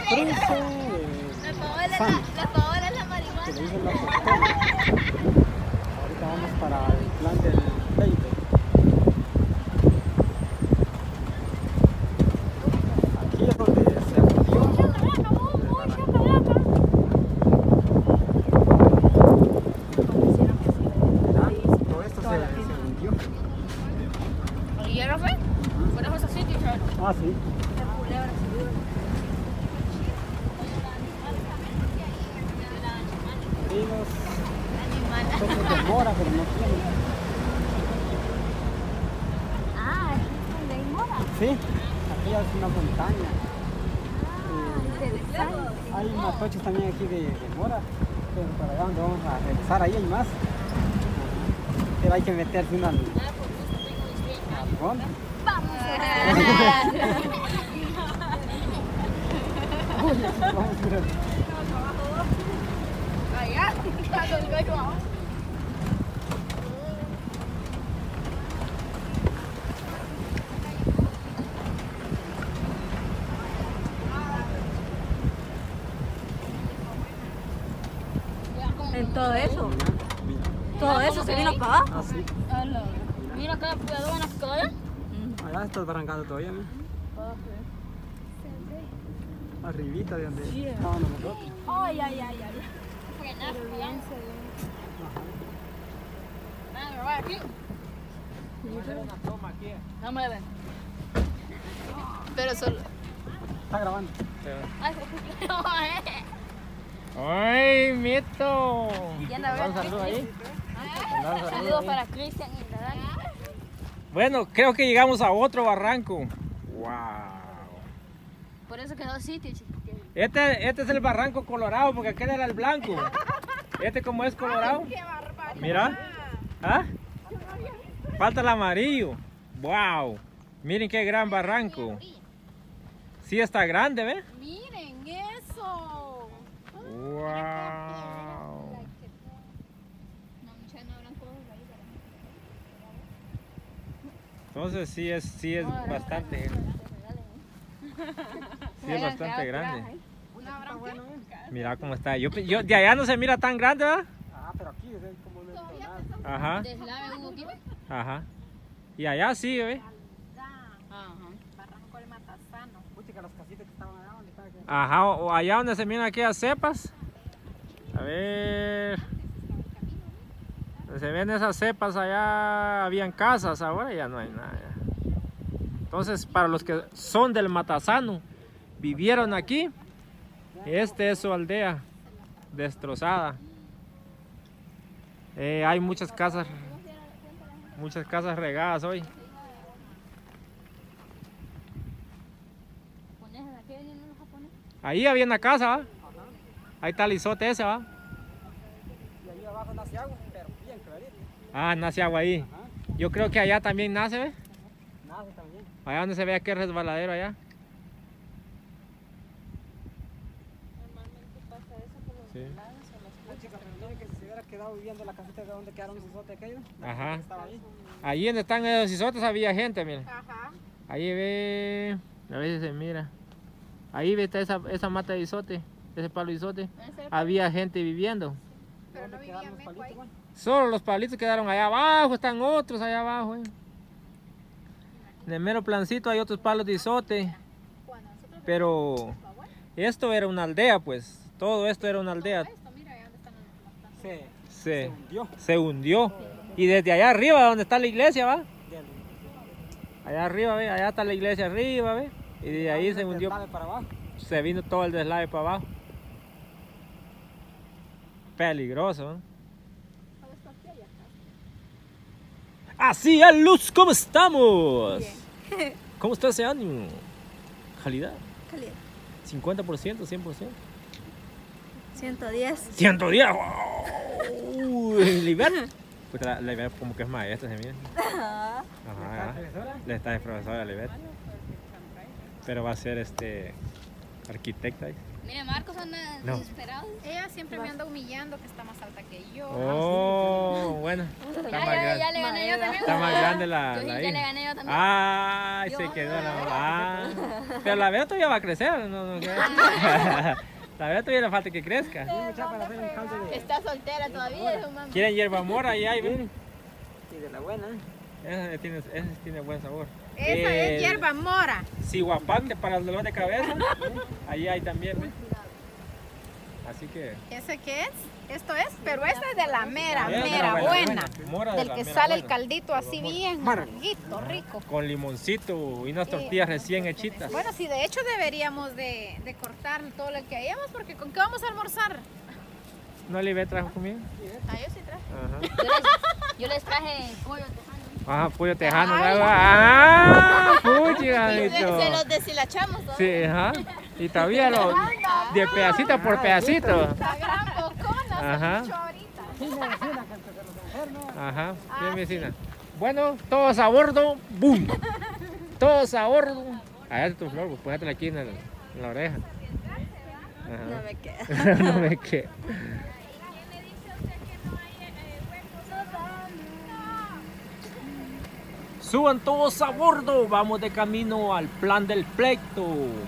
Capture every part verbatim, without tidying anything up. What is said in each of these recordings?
Cruce, La Paola es la, la Paola es la marihuana. que le dicen la Paola. Ahorita vamos para el plan del veinte. Aquí es donde se hundió. Todo esto se, se hundió. ¿Y ya no fue? ¿Fueron esos sitios? Ah, sí. Sí, los topos de mora, pero no tienen. Ah, aquí es donde hay mora. Sí, aquí es una montaña. Interesante. Hay matoches también aquí de, de mora, pero para allá donde vamos a regresar, ahí hay más. Ajá. Pero hay que meterse una al fondo. Vamos. Uy, vamos a ver. Allá, cuando digo yo vamos. En todo eso, todo eso se vino para abajo. Ah, sí. Mira acá, cuidado en las calles. Allá está barrancado todavía, ¿no? Arribita de donde estábamos nosotros. Ay, ay, ay, ay. Pero bien se ve. Ajá. Aquí. Vamos a ver. Pero solo. Está grabando. Ay, no, eh. ¡Ay, Mito! Ya anda a ver. Un saludo ahí. Saludos para Cristian y la Dani. Bueno, creo que llegamos a otro barranco. ¡Wow! Por eso quedó sitio, chicos. Este, este es el barranco colorado, porque aquel era el blanco. Este como es colorado. Mira. ¿Ah? Falta el amarillo. ¡Wow! Miren qué gran barranco. Sí está grande, ¿ves? Miren eso. ¡Wow! Entonces sí es, sí es bastante, sí es bastante grande. Mira cómo está. Yo, yo, de allá no se mira tan grande, ¿verdad? Ah, pero aquí es como un entonado. Ajá, ¿Deslave hubo aquí? ajá. Y allá sí, ¿ves? Ajá. Barranco del Matasano. Puchica, las casitas que estaban allá, ¿dónde están? Ajá, o allá donde se miran aquellas cepas. A ver. Donde se ven esas cepas allá habían casas, ahora ya no hay nada. Entonces, para los que son del Matasano, vivieron aquí, este es su aldea destrozada. Eh, hay muchas casas, muchas casas regadas hoy. Ahí había una casa, ¿va? Ahí está el isote ese, ¿va? Y ahí abajo nace agua, pero bien clarito. Ah, nace agua ahí. Ajá. Yo creo que allá también nace, ¿ves? Nace también. Allá donde se ve aquel resbaladero allá. Normalmente pasa eso por los Sí. lados o las Puchica, pero miren que si se hubiera quedado viviendo la casita de donde quedaron esos otros aquellos. Ajá. Estaba ahí. Allí donde están esos isotes había gente, miren. Ajá. Ahí ve, a veces se mira. Ahí ve está esa, esa mata de isote, ese palo de isote. Había gente viviendo. Pero no ¿Dónde vivía quedaron los Meco palitos, ahí. güey? Solo los palitos quedaron allá abajo, están otros allá abajo. eh. En el mero plancito hay otros palos de isote. Cuando nosotros Pero vivimos en Pahuel, esto era una aldea, pues. Todo esto era una todo aldea. esto, mira, ahí donde están las plantas. Se, Se, se hundió. se hundió. Y desde allá arriba, donde está la iglesia, ¿va? Del- Allá arriba, ¿ve? Allá está la iglesia arriba, ¿ve? Y de ahí se del hundió. deslave para abajo. Se vino todo el deslave para abajo. Peligroso, ¿no? Todo esto aquí, allá está. Así es, Luz, ¿cómo estamos? ¿Cómo está ese ánimo? Calidad. Calidad. cincuenta por ciento, cien por ciento. ciento diez. ciento diez. ¡Wow! Libert. Pues la, la Libert como que es maestra, se mira. Ajá, ajá. Le está de profesora a Libert. Pero va a ser este arquitecta. ¿eh? Mire, Marcos anda No. desesperado. Ella siempre me anda humillando que está más alta que yo. Oh, bueno. Está Ya, más ya, grande. ya le gané yo también. Está más grande la, Yo sí, la ya le hija. gané yo también. Ay, se Yo- quedó la ah, pero la veo todavía va a crecer. No, no, ¿qué? La veo todavía le falta que crezca. Mucha para hacer un caldo de... Está soltera todavía, eso, mami. ¿Quieren hierba mora? Ahí hay, ven. Y de la buena. Ese tiene, ese tiene buen sabor. Esa Eh, es hierba mora. Siguapante para el dolor de cabeza. Ahí hay también, ¿ven? Así que... ¿Ese qué es? Esto es, pero esta es de la mera, Esa es de mera la buena. Mora de Del la que mera sale el buena. caldito así bien Mora. larguito, rico. Con limoncito y unas tortillas recién hechitas. Bueno, sí, de hecho deberíamos de, de cortar todo lo que hayamos, porque ¿con qué vamos a almorzar? ¿No le trajo comida? Ah, yo sí traje. Ajá. Yo les, yo les traje pollo tejano. Ajá, pollo tejano. ¡Ah! ¡Puchi, Se, Janito! se los deshilachamos todos. Sí, ajá. Y todavía lo, de pedacito por pedacito. La gran bocona, Ajá. se echó ahorita. Sí, medicina, que se los enfermos. Ajá, Ah, bien vecina. Bueno, todos a bordo, boom. Todos a bordo. Allá está tu flor, pues póngatela aquí en, el- en la oreja. Ajá. No me queda. No me queda. Suban todos a bordo, vamos de camino al plan del pleito.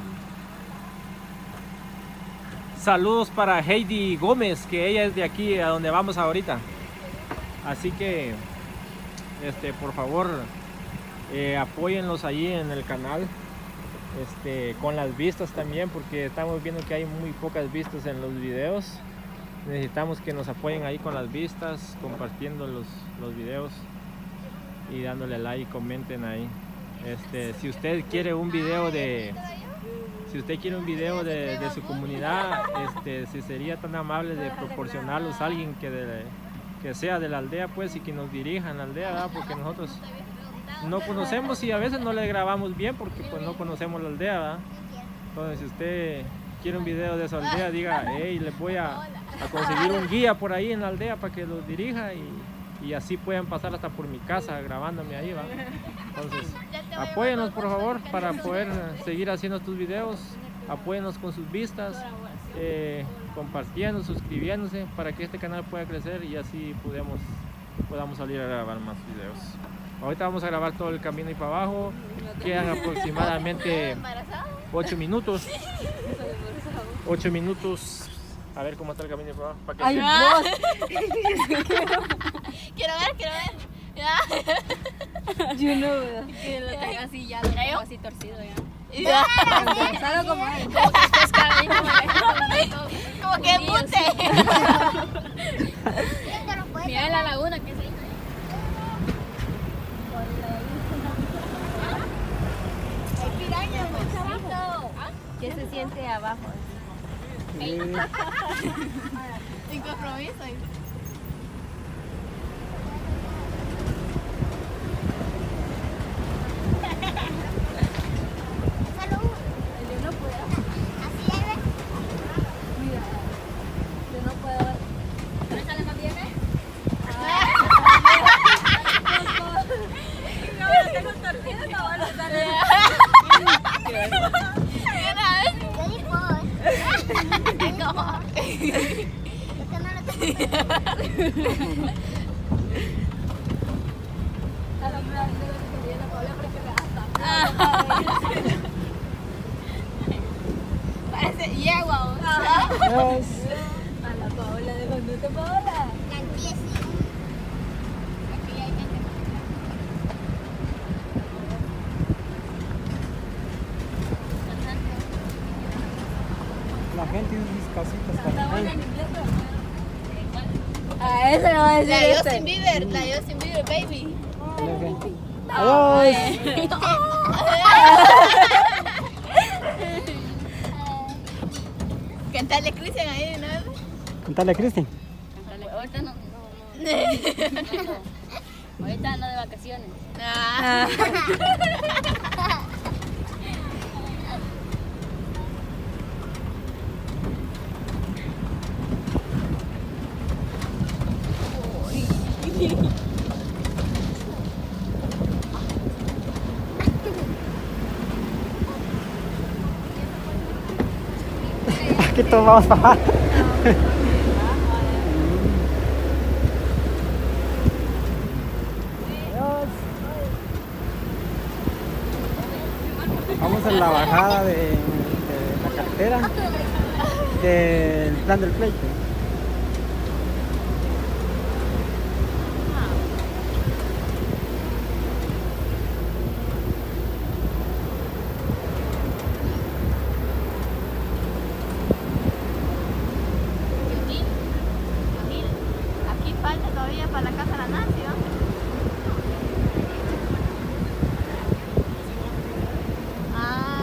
Saludos para Heidi Gómez, que ella es de aquí a donde vamos ahorita. Así que, este, por favor, eh, apóyenlos allí en el canal, este, con las vistas también, porque estamos viendo que hay muy pocas vistas en los videos. Necesitamos que nos apoyen ahí con las vistas, compartiendo los, los videos y dándole like, comenten ahí. Este, si usted quiere un video de, si usted quiere un video de, de su comunidad, este, si sería tan amable de proporcionarlos a alguien que, de, que sea de la aldea, pues, y que nos dirija en la aldea, ¿verdad? Porque nosotros no conocemos y a veces no le grabamos bien porque pues no conocemos la aldea, ¿verdad? Entonces, si usted quiere un video de su aldea, diga, hey, les voy a, a conseguir un guía por ahí en la aldea para que los dirija y, y así puedan pasar hasta por mi casa grabándome ahí, ¿va? Entonces, apóyennos por favor para poder seguir haciendo estos videos, apóyennos con sus vistas, eh, compartiendo, suscribiéndose para que este canal pueda crecer y así podamos, podamos salir a grabar más videos. Ahorita vamos a grabar todo el camino y para abajo, quedan aproximadamente ocho minutos, ocho minutos. A ver cómo está el camino y para abajo. Para que Ay, se- no. Quiero ver, quiero ver. Ya. Yo no veo. Que lo tenga así ya, lo tengo así torcido ya. Solo como él. Como que pescadito, como que embute. Mira la laguna que se hizo. Hay pirañas, muchachito. ¿Qué se siente abajo? Sin compromiso. Yo no puedo. Mira, yo no puedo. ¿No sale más bien, eh? No, tengo torcido, no van a salir. Parece yegua. Yes. A la Paola de conducta, Paola. Aquí hay gente. La gente en mis casitas también. A ese no va a decir La este. Justin Bieber, la Justin Bieber, baby. Adiós. Cantarle Cristian ahí, ¿no? Contale a Cristian. Ahorita no. Ahorita ando de vacaciones. Ah. aquí todos vamos para abajo. Vamos en la bajada de, de la carretera del plan del pleito. Aquí falta todavía para la Casa de la Nación. Ah.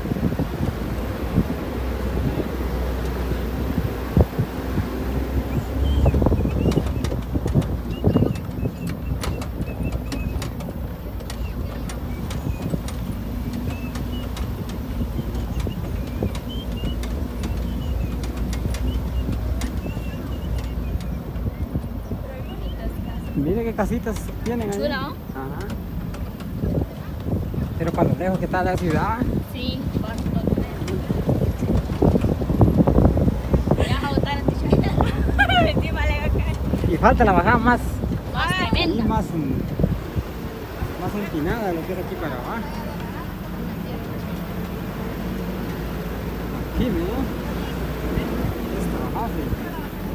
Mire qué casitas tienen ahí. Chula, ¿no? Ajá. Pero para lo lejos que está la ciudad. Sí, bastante. Me vas a botar en tu encima le va a caer. Y falta la bajada más, Más y tremenda. más, mm, más empinada de lo que era aquí para abajo. Aquí, mira. Esta bajada, sí.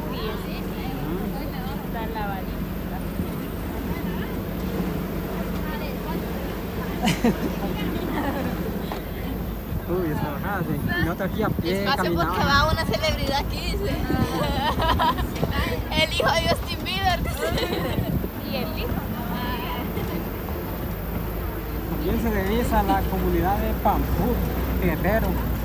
Está la varita. Uy, esta bajada, sí. Y otra aquí a pie, Despacio porque caminando. va una celebridad aquí, dice. El hijo de Justin Bieber, dice. Y el hijo. También se divisa la comunidad de Pampur, Guerrero.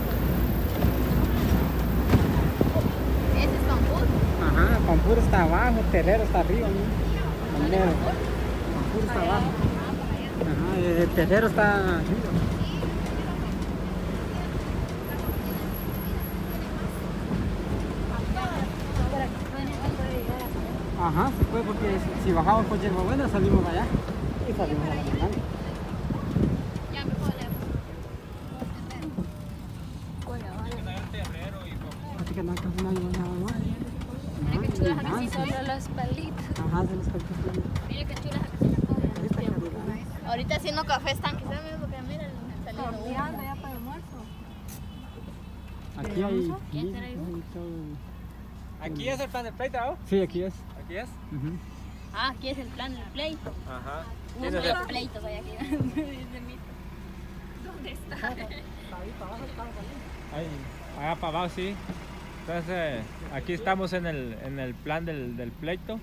Ese es Pampur. Ajá, Pampur está abajo, Terrero está arriba, ¿no? Pampur. Pampur está abajo. Ajá, el Terrero está arriba. Ajá, se puede porque si, si bajamos por Yerbabuena salimos allá y salimos a la montaña. Ya me puedo leer. Así que no hay casi nadie nada más. Mira qué chulas Ajá, aquí sí. solo las palitas. Ajá, se les cortó el pelo. Mira qué chulas aquí se las Esta comen. calidad. Ahorita haciendo café están, quizás mira porque mira saliendo uno. ya para el almuerzo. Aquí hay. ¿Quién será hijo? hay todo. ¿Aquí es el plan del pleito, ¿no? Sí, aquí es. ¿Aquí es? Ujú. Ah, aquí es el plan del pleito. Ajá. No ¿Quién es soy el- el pleito, vaya aquí. ¿Dónde está? Ahí, allá para abajo, sí. Entonces, aquí estamos en el, en el plan del, del pleito.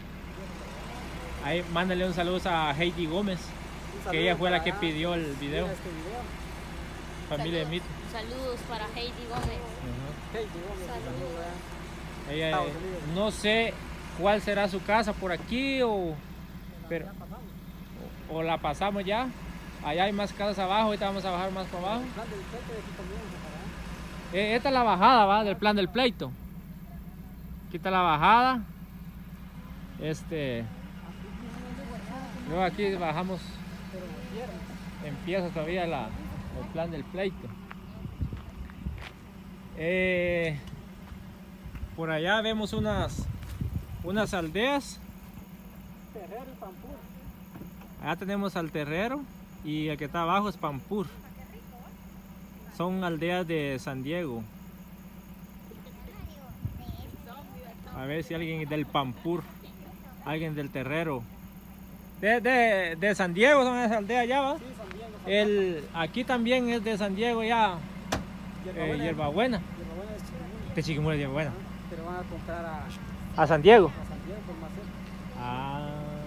Ahí, mándale un saludo a Heidi Gómez, que ella fue la que pidió el video. Este video. Familia de Mito. Saludos para Heidi Gómez. Ajá. Hey, llegó mi amigo, ¿verdad? Ella, Estados eh, Unidos. no sé cuál será su casa por aquí o, pero, o, o la pasamos ya. Allá hay más casas abajo, ahorita vamos a bajar más para abajo. El plan del pleito de aquí también, ¿verdad? Eh, esta es la bajada, ¿va? Del plan del pleito. Aquí está la bajada. Este. Luego aquí bajamos. Empieza todavía la, el plan del pleito. Eh, por allá vemos unas unas aldeas. Terrero y Pampur. Allá tenemos al Terrero y el que está abajo es Pampur. Son aldeas de San Diego. A ver si alguien del Pampur, alguien del Terrero. De, de, de San Diego son esas aldeas ya, ¿va? Sí, San Diego. El, aquí también es de San Diego ya, eh, Hierbabuena. Hierbabuena es Chiquimula. De Chiquimula, Hierbabuena. Pero van a comprar a, A San Diego. a San Diego por más cerca. Ah.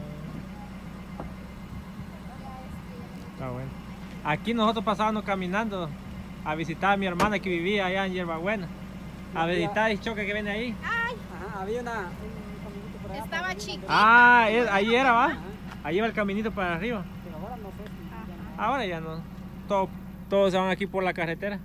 Está bueno. Aquí nosotros pasábamos caminando a visitar a mi hermana que vivía allá en Hierbabuena. A visitar el choque que viene ahí. Ajá, había una, un caminito por allá. Estaba para arriba, chiquito. Ah, es- ahí era, ¿va? Ajá. Ahí va el caminito para arriba. Pero ahora no sé si ya no. Ahora ya no. Todo- todos se van aquí por la carretera.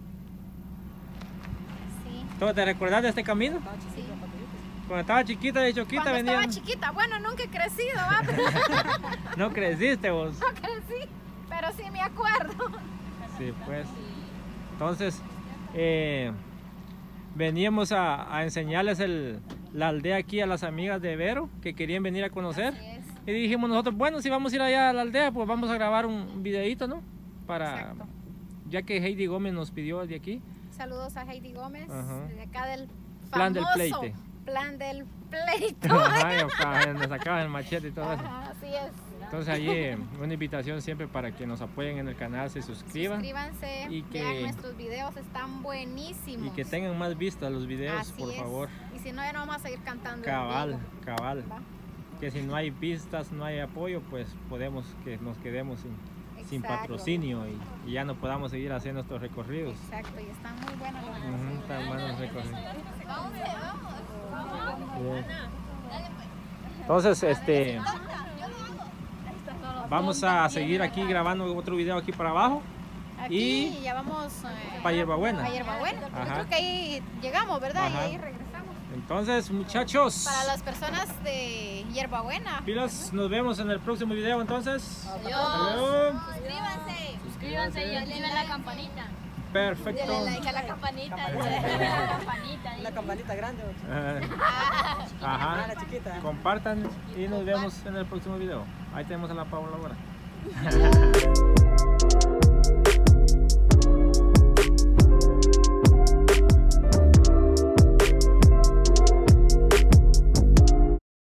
Sí. ¿Tú te recuerdas de este camino? Estaba chiquita, patrullita. Cuando estaba chiquita de choquita Cuando venían. estaba chiquita, bueno, nunca he crecido, ¿va? Pero No creciste vos. no crecí, pero sí me acuerdo. Sí, pues. Entonces, eh, veníamos a, a enseñarles el, la aldea aquí a las amigas de Vero que querían venir a conocer. Así es. Y dijimos nosotros, bueno, si vamos a ir allá a la aldea, pues vamos a grabar un videíto, ¿no? Para, Exacto. ya que Heidi Gómez nos pidió de aquí. Saludos a Heidi Gómez, Ajá. desde acá del Plan del famoso pleite. Plan del pleito. Ajá, para donde sacaban el machete y todo eso. Ajá, así es. Entonces allí eh, una invitación siempre para que nos apoyen en el canal, se suscriban Suscríbanse, y que- vean nuestros videos, están buenísimos. y que tengan más vistas los videos, Así por es. favor. Y si no, ya no vamos a seguir cantando. en Cabal, vivo. cabal. Va. Que si no hay vistas, no hay apoyo, pues podemos que nos quedemos sin, sin Exacto. patrocinio y, y ya no podamos seguir haciendo estos recorridos. Exacto, y están muy buenos los Ujú, están buenos los recorridos. Bien. Entonces, este, vamos a seguir aquí grabando otro video aquí para abajo. Aquí Y- ya vamos eh, Pa' Hierbabuena. a Hierbabuena. Yo Ajá. creo que ahí llegamos, ¿verdad? Ajá. Y ahí regresamos. Entonces, muchachos, Para las personas de Hierbabuena. pilas, nos vemos en el próximo video entonces. Adiós. Hasta luego. Suscríbanse. Suscríbanse y activen la campanita. Perfecto. Denle like a la La campanita. campanita. La campanita. La campanita grande, ocho. Ah, Ah, Ajá. la chiquita. Compartan y nos vemos en el próximo video. Ahí tenemos a la Paula ahora.